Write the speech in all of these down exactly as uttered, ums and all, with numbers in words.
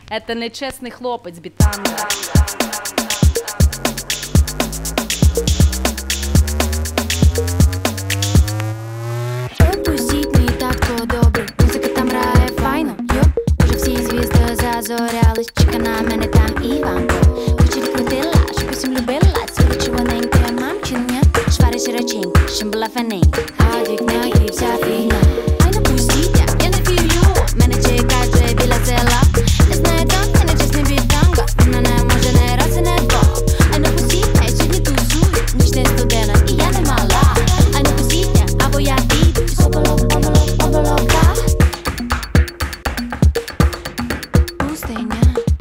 Это нечесний хлопець бітами. Пропустіть мій татко добрий, музика там грає файно, йо. Уже всі звізди зазорялись, чека на мене там Іванко. Ключі відкрутила, щоб усім любила, цю червоненька мамчиня. Швари широченькі, щоб була фаненька, а вікня і вся фігня. Ай, не пустіть, я не вірю, мене чекає вже біля села. Не знаю танка, не чесний бітанга, він мене може не раз і не два. Ай, не пустіть, я сьогодні тусую, ніч не студена, і я не мала. Ай, не пустіть, або я піду, і соболо, оболо, оболока. Пустиня.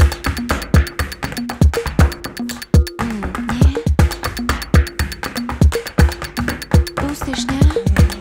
Пустишня.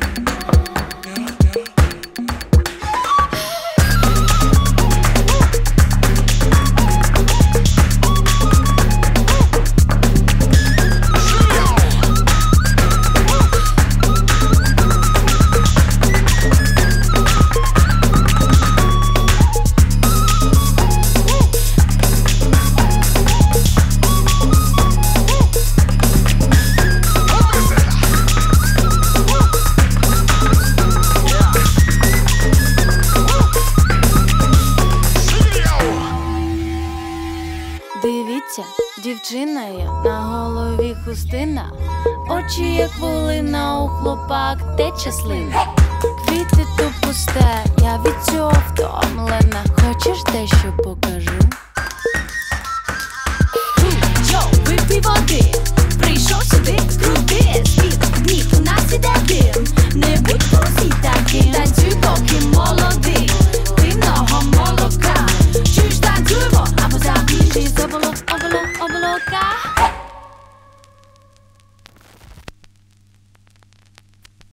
Дивіться, дівчина я, на голові хустина, очі як волина, у хлопак тече слина. Квіти то пусте, я від цього втомлена. Хочеш дещо покажу? Йо, випий води, прийшов сюди, крути, світ, ні, у нас іде дим. Не будь усі таким, танцюй, поки молодий, пивного молока. Чуєш, танцюємо, або забіжи, заболо, оболо, оболока.